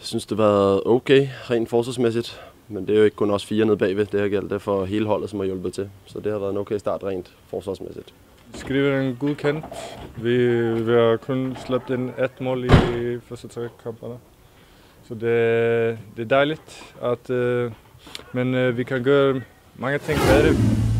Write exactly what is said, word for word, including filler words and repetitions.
synes, det har været okay, rent forsvarsmæssigt. Men det er jo ikke kun os fire nede bagved. Det har gældt det for hele holdet, som har hjulpet til. Så det har været en okay start rent forsvarsmæssigt. Vi skriver en god kamp. Vi, vi har kun slæbt ind et mål i første tre kamperne. Så det, det er dejligt, at, uh, men uh, vi kan gøre mange ting bedre.